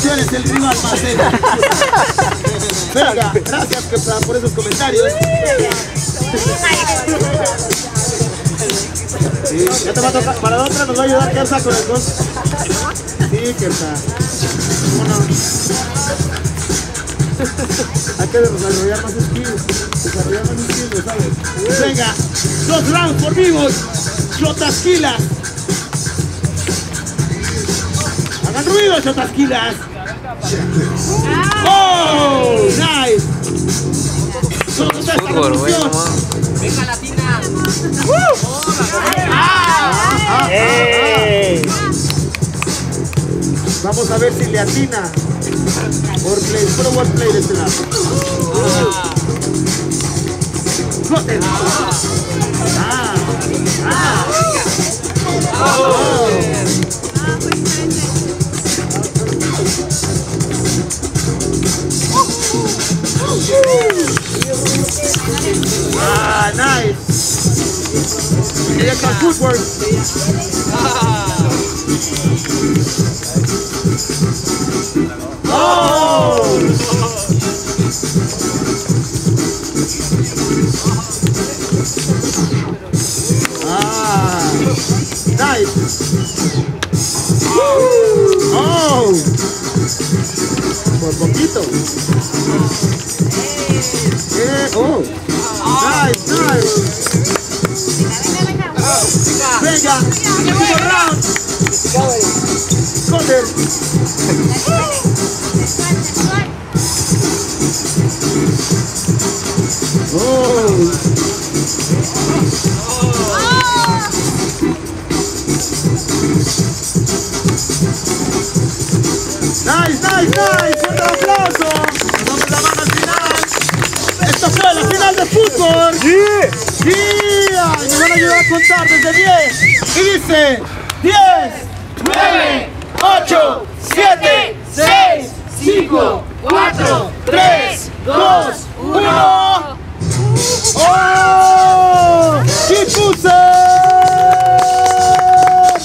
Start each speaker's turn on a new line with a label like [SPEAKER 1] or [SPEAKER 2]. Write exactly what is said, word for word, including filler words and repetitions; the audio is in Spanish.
[SPEAKER 1] tú eres el rival más serio. Venga, gracias Kersa por esos comentarios. Sí, ya te va a tocar, para la otra nos va a ayudar Kersa con el dos. Sí, Kersa. ¿Cómo no? Hay que desarrollar más skills. Desarrollar más skills, ¿sabes? Venga, dos rounds por vivos. Chotasquilas. Hagan ruido, Chotasquilas. ¡Oh! ¡Nice! Solo esta revolución.
[SPEAKER 2] Venga, Latina.
[SPEAKER 1] ¡Uh! ¡Ah! ¡Ah! ¡Ah! Vamos a ver si le atina. Wordplay, puro wordplay de este lado. ¡Joder! ¡Ah! ¡Ah! ¡Oh! Ah, nice. Here comes footwork. Oh! Ah, nice. Oh! Por poquito. Eh, oh! Nice, nice. Venga, último round. Corner. Oh. Nice, nice, nice. Un aplauso. Nos vamos la mano al final. Esto fue la final de fútbol. Sí. Sí. Ay, me van a ayudar a contar desde diez. Y dice diez, nueve, ocho, siete, seis, cinco, cuatro, tres, dos,